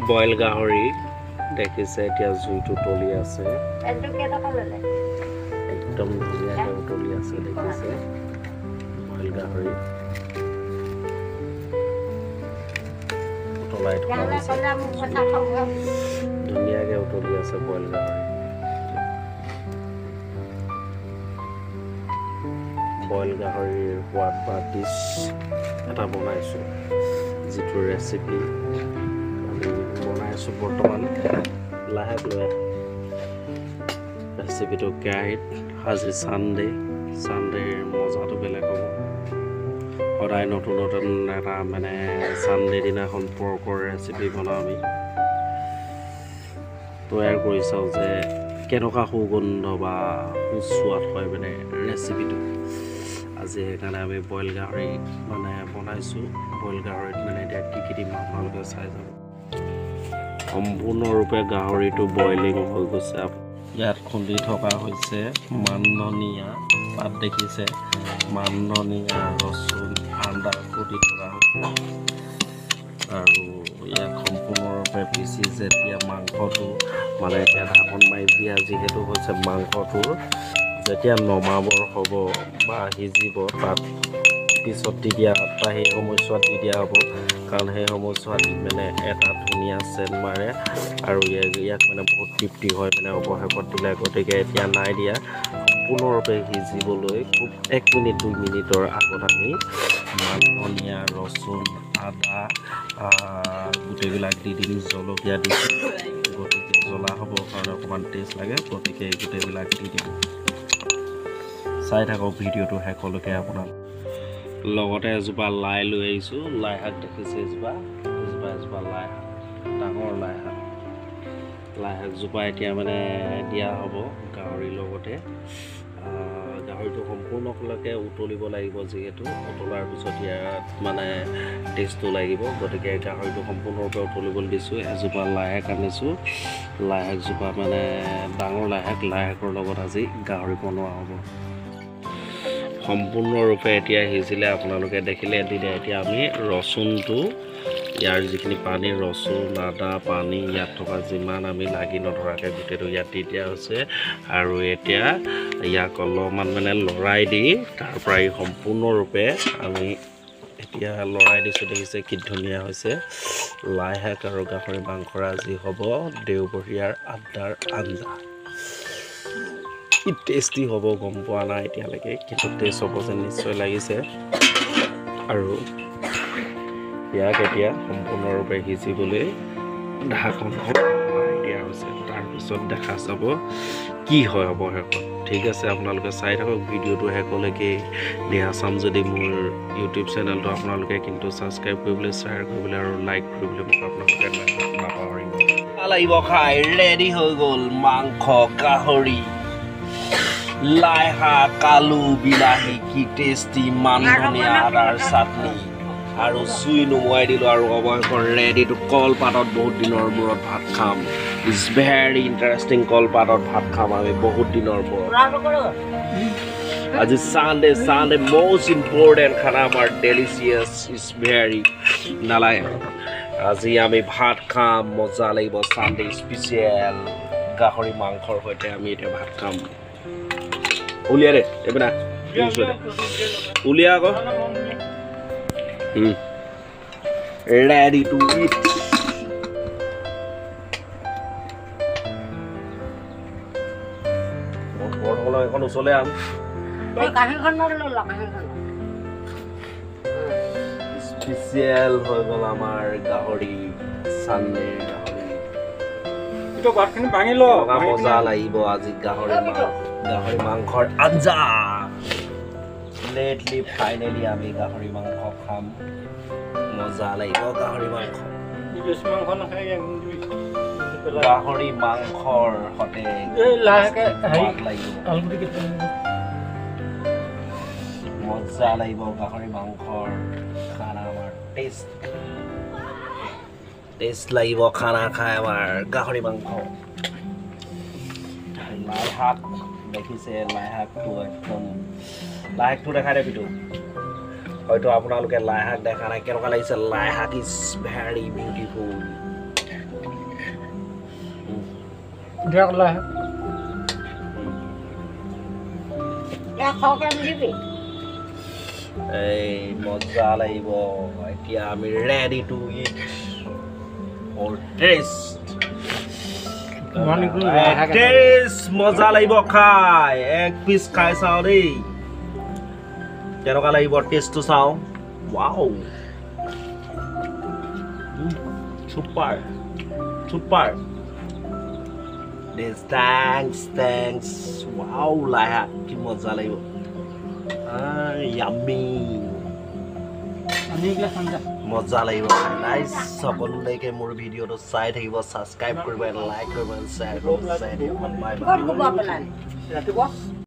boil গাহৰি দেখিছে এতিয়া জুইটো তলি আছে একদম ধুনীয়াকৈ উতলি আছে দেখিছে বইল গাহৰি উতলাই থকা হৈছে ধুনীয়াকৈ উতলি আছে বইল গাহৰি বইল গাহৰিৰ সোৱাদ বা ডিছ এটা বনাইছোঁ যিটো ৰেচিপি আমি বনাইছোঁ বৰ্তমান লাহে লৈ ৰেচিপিটো কেৰাহীত আজি ছানডেৰ মজাটো বেলেগ হ'ব সদায় নতুন নতুন এটা মানে ছানডে দিনাখন পৰ্কৰ ৰেচিপি বনাওঁ আমি তৈয়াৰ কৰি চাওঁ যে কেনেকুৱা সুগন্ধ বা সুস্বাদ হয় মানে ৰেচিপিটো আজি সেইকাৰণে আমি বইল গাহৰি মানে বনাইছোঁ বইল গাহৰিত মানে এতিয়া কি দিম আপোনালোকে চাই যাব সম্পূৰ্ণৰূপে গাহৰিটো বইলিং হৈ গৈছে ইয়াত খুন্দি থকা হৈছে মান ধনিয়া পাত দেখিছে মান ধনিয়া ৰচুন আদা খুন্দি থকা হৈছে আৰু ইয়াত সম্পূৰ্ণৰূপে পিচি যেতিয়া মাংসটো মানে এতিয়া ঢাকন মাৰি দিয়া যিহেতু হৈছে মাংসটোৰ যেতিয়া নমাবৰ হ'ব বা সিজিব তাত পিছত দি দিয়া বা সেই সময়ছোৱাত দি দিয়া হ'ব কাৰণ সেই সময়ছোৱাত মানে এটা ধুনীয়া চেণ্ট মাৰে আৰু ইয়াক মানে বহুত তৃপ্তি হয় মানে অৱশেষত দিলে গতিকে এতিয়া নাই দিয়া সম্পূৰ্ণৰূপে সিজিবলৈ খুব 1 মিনিট 2 মিনিটৰ আগত আমি মান ধনিয়া ৰচুন আদা গোটেইবিলাক দি দিম জলকীয়া দিছোঁ গতিকে জ্বলা হ'বৰ কাৰণে অকণমান টেষ্ট লাগে গতিকে গোটেইবিলাক দি দিম চাই থাকক ভিডিঅ'টো শেষলৈকে আপোনাৰ লগতে এজোপা লাই লৈ আহিছোঁ লাই শাক দেখিছে এজোপা লাই শাক ডাঙৰ লাই শাকজোপা এতিয়া মানে দিয়া হ'ব গাহৰিৰ লগতে গাহৰিটো সম্পূৰ্ণলৈকে উতলিব লাগিব যিহেতু উতলাৰ পিছত ইয়াত মানে টেষ্টটো লাগিব গতিকে গাহৰিটো সম্পূৰ্ণৰূপে উতলিবলৈ দিছোঁ এজোপা লাই শাক আনিছোঁ লাই শাকজোপা মানে ডাঙৰ লাই শাকৰ লগত আজি গাহৰি বনোৱা হ'ব সম্পূৰ্ণৰূপে এতিয়া সিজিলে আপোনালোকে দেখিলে এতিয়া আমি ৰচুনটো ইয়াৰ যিখিনি পানী ৰচুন আদা পানী ইয়াত থকা যিমান আমি লাগি নধৰাকৈ গোটেইটো ইয়াত দি দিয়া হৈছে আৰু এতিয়া ইয়াক অলপমান মানে লৰাই দি তাৰ পৰা সম্পূৰ্ণৰূপে আমি এতিয়া লৰাই দিছোঁ দেখিছে কি ধুনীয়া হৈছে লাই শাক আৰু গাহৰি মাংসৰ আজি হ'ব দেওবৰীয়াৰ আড্ডাৰ আঞ্জা কি টেষ্টি হ'ব গম পোৱা নাই এতিয়ালৈকে কিন্তু টেষ্ট হ'ব যেন নিশ্চয় লাগিছে আৰু ইয়াক এতিয়া সম্পূৰ্ণৰূপে সিজিবলৈ ঢাকনখন মাৰি দিয়া হৈছে তাৰপিছত দেখা যাব কি হয় অৱশেষত ঠিক আছে আপোনালোকে চাই থাকক ভিডিঅ'টো শেষলৈকে দিয়া চাম যদি মোৰ ইউটিউব চেনেলটো আপোনালোকে কিন্তু ছাবস্ক্ৰাইব কৰিবলৈ শ্বেয়াৰ কৰিবলৈ আৰু লাইক কৰিবলৈ মোক আপোনালোকে নাপাহৰিব লাগিব খাই ৰেডি হৈ গ'ল মাংস গাহৰি লাই শাক আলু বিলাহী কি টেষ্টি মান ধনিয়া আদাৰ চাটনি আৰু জুই নুমুৱাই দিলোঁ আৰু অৱশেষত ৰেডি টু কলপাতত বহুত দিনৰ মূৰত ভাত খাম ইজ ভেৰি ইণ্টাৰেষ্টিং কলপাতত ভাত খাম আমি বহুত দিনৰ মূৰত আজি চানডে মষ্ট ইম্পৰ্টেণ্ট খানা আমাৰ ডেলিচিয়াছ ইজ ভেৰি নালাগে আজি আমি ভাত খাম মজা লাগিব চানডে স্পেচিয়েল গাহৰি মাংসৰ সৈতে আমি এতিয়া ভাত খাম উলিয়া দে এইপিনে উলিয়া আকৌ ready to eat বড় এখন উচলে আম স্পেচিয়েল হৈ গ'ল আমাৰ গাহৰি চানডে গাহৰি মজা লাগিব আজি গাহৰি মাংসৰ আঞ্জা লেটলি ফাইনেলি আমি গাহৰি মাংস খাম মজা লাগিব গাহৰি মাংস গাহৰি মাংসৰ সতে মজা লাগিব গাহৰি মাংসৰ খানা আমাৰ টেষ্ট লাগিব খানা খাই আমাৰ গাহৰি মাংস লাই শাক দেখিছে লাই শাকটো একদম লাই শাকটো দেখাই দেবিতো হয়তো আপোনালোকে লাই শাক দেখা নাই কেনেকুৱা লাগিছে লাই শাক ইজ ভেৰি বিউটিফুল দিয়ক লয় এই মজা লাগিব এতিয়া আমি ready to eat or taste মজা লাগিব খাই এক পিস খাই চাও দেই কেনেকুৱা লাগিব টেষ্টটো চাও wow super super thanks wow লাহা কি মজা লাগিব yummy আমি এগুলা খামজা মজা লাগিব গাইস সকলোলৈকে মোৰ ভিডিঅটো চাই থাকিব সাবস্ক্ৰাইব কৰিব লাইক কৰিব শ্বেয়াৰ কৰিব বাই বাই